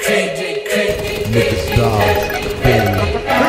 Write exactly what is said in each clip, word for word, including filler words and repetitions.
Niggas die, baby.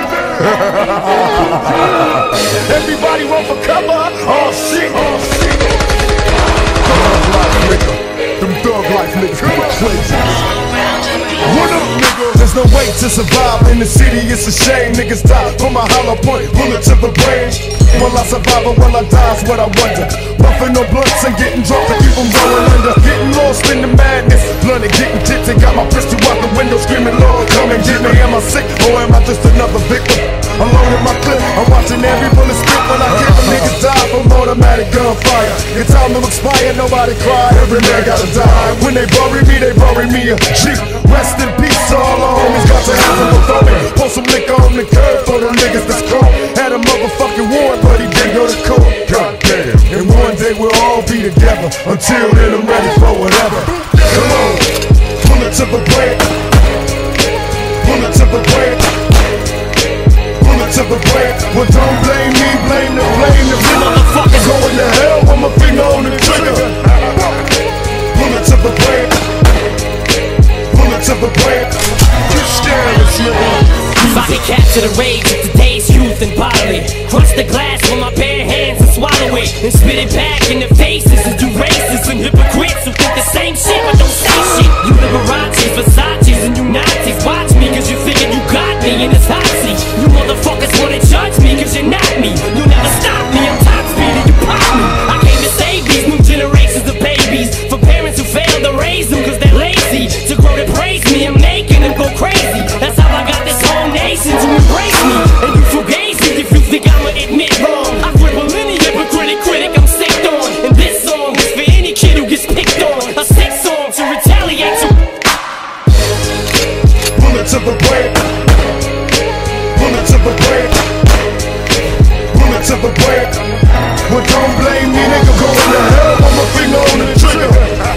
Everybody run for cover. Oh shit, oh shit. Thug life nigga. Them thug life niggas go crazy. What up, nigga? There's no way to survive in the city, it's a shame. Niggas die from a hollow point, bullet to the brain. Will I survive or will I die is what I wonder. Puffing no blunts and getting drunk to keep them rolling under. Getting lost in the madness, blunt and getting tipsy. Got my pistol out the window screaming, Lord, come and get me. Am I sick or am I just another victim? I'm loading my clip, I'm watching every bullet spit. When I give a niggas die from automatic gunfire. Your time to expire, nobody cry. Every man gotta die. When they bury me, they bury me a G. Rest in peace, all the homies got to have them before me. Pour some liquor on the curb for the niggas that's cold. Had a motherfucking warrant, but he didn't go to court. God damn. And one day we'll all be together. Until then, I'm ready for whatever. Come on, pull it to the brand. Pull it to the brand. Pull it to the brand. Well, don't blame me, blame the blame the motherfucker. Going to hell with my finger on the trigger. Pull it to the brand. Pull it to the brand. You scandalous, nigga. Body capture the rage of today's youth and bodily. Crush the glass with my bare hands and swallow it. And spit it back in the faces of you racists and hypocrites who think the same shit but don't say shit. You Liberace's, Versace's, and you Nazis. Watch me cause you figured you got me in this hot seat. You motherfuckers wanna judge me cause you're not me. You'll never stop me, I'm top speed and you pop me. I came to save these new generations of babies. For parents who failed to raise them cause they're lazy. To grow to praise me, I'm making them go crazy. That's how I got this whole nation to embrace me. And you fugazi if you think I'ma admit wrong. I cripple any hypocritic critic I'm sick on. And this song is for any kid who gets picked on. A sick song to retaliate to. Pull it to the brand. Pull it to the brand. Pull it to the brand. Well, don't blame me, nigga. Going to hell with my finger on the trigger.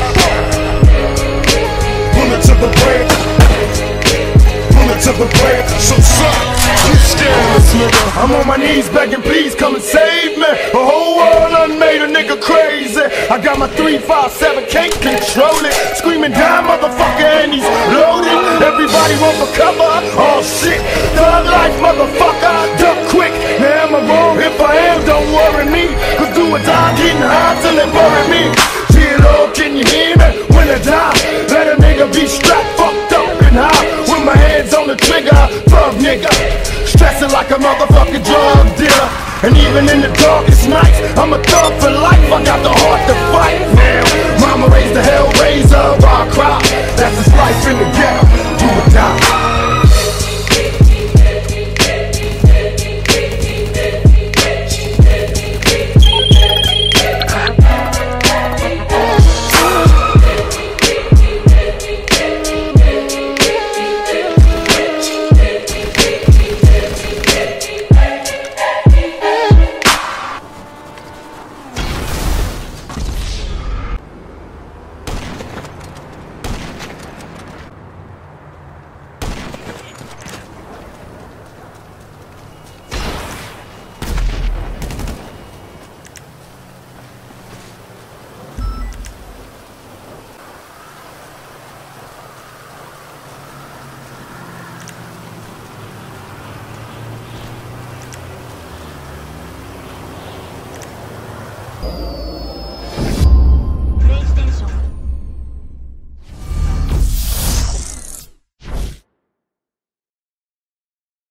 Pull it to the brand. Pull it to the brand. So suck, you scandalous, nigga. I'm on my knees begging, please come and save me. The whole world done made a nigga crazy. I got my three five seven, can't control it. Screaming down, motherfucker, and he's loaded. Everybody run for cover. Oh shit, thug life, motherfucker. Duck quick. Now am I wrong? If I am, don't worry me. Cause do or die, getting high till they bury me. G-Lo, can you hear me? When I die, let a nigga be strapped, fucked up and high. With my hands on the trigger, thug nigga. Stressing like a motherfucking drug dealer. And even in the darkest nights, I'm a thug for life. I got the heart to fight now. Mama raised the hell raiser, why I cry? That's his life in the ghetto, do or die. Uh.